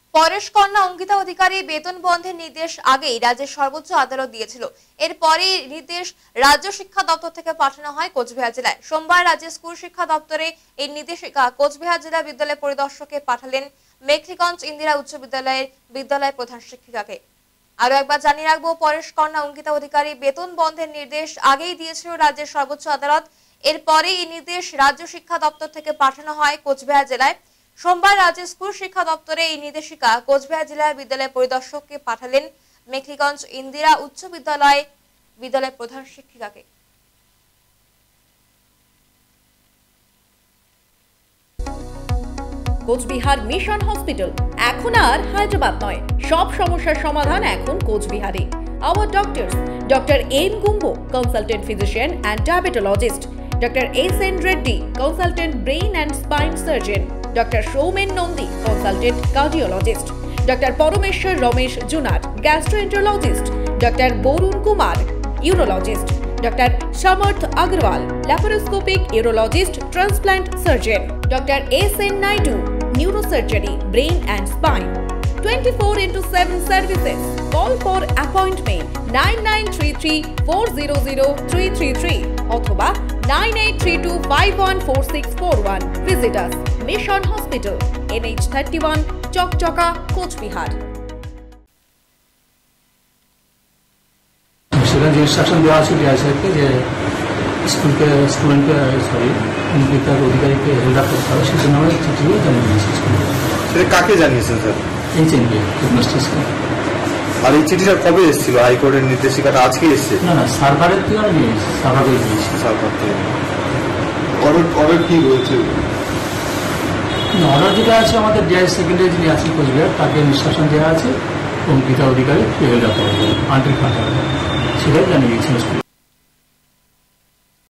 পরেশ কন্যা অঙ্কিতা অধিকারী বেতন বন্ধের নির্দেশ আগেই রাজ্যের সর্বোচ্চ আদালত দিয়েছিল। এরপরই নির্দেশ রাজ্য শিক্ষা দপ্তর থেকে পাঠানো হয় কোচবিহার জেলায়। সোমবার রাজ্যের স্কুল শিক্ষা দপ্তরে এই নির্দেশিকা কোচবিহার জেলা বিদ্যালয় পরিদর্শককে পাঠালেন মেখলিগঞ্জ ইন্দিরা উচ্চ বিদ্যালয়ের বিদ্যালয় প্রধান শিক্ষিকাকে। আরো একবার জানিয়ে রাখবো, পরেশ কন্যা অঙ্কিতা অধিকারী বেতন বন্ধের নির্দেশ আগেই দিয়েছিল রাজ্যের সর্বোচ্চ আদালত। এরপরে এই নির্দেশ রাজ্য শিক্ষা দপ্তর থেকে পাঠানো হয় কোচবিহার জেলায়। সোমবার রাজ্যের স্কুল শিক্ষা দপ্তরে এই নির্দেশিকা কোচবিহার জেলার বিদ্যালয় পরিদর্শককে পাঠালেন মেখলিগঞ্জ ইন্দিরা উচ্চ বিদ্যালয় বিদ্যালয় প্রধান শিক্ষিকাকে। কোচবিহার মিশন হসপিটাল এখন আর হায়দ্রাবাদ নয়, সব সমস্যার সমাধান এখন কোচবিহারে। Our doctors: Dr. M. Gumbo, consultant physician and diabetologist; Dr. S.N. Reddy, consultant brain and spine surgeon; Dr. Shoumen Nondi, consultant cardiologist; Dr. Parameshwar Ramesh Junar, gastroenterologist; Dr. Borun Kumar, urologist; Dr. Samarth Agarwal, laparoscopic urologist, transplant surgeon; Dr. S.N. Naidu, neurosurgery, brain and spine. 24/7 services. Call for appointment 9933 400 333 অথবা 9832514641. Visit us Mission Hospital, NH31, চকচকা, কোচবিহার। সেখানে যে instruction দেওয়া আছে ডিআইসিকে যে অঙ্কিতার অধিকারীকে help করতে হবে, সেজন্য আমরা চিঠিও জানিয়ে দিয়েছি। সেটা কাকে জানিয়েছেন স্যার? এইচএনকে, হেডমাস্টার্সকে। আর এই চিঠিটা কবে এসেছিল? হাইকোর্টের নির্দেশিকাটা আজকে এসেছে? না, সার্ভারের থেকে আমি নিয়েছি, সার্ভারে দিয়েছি। সার্ভার থেকে অর্ডার কি রয়েছে? অর্ডার যেটা আছে আমাদের ডিআই সেকেন্ডারি যিনি আছে কোচবিহার, তাকে ইনস্ট্রাকশন দেওয়া আছে অঙ্কিতা অধিকারী হেল্প করবে আন্টিল ফাটার, সেটাই জানিয়ে দিয়েছিল।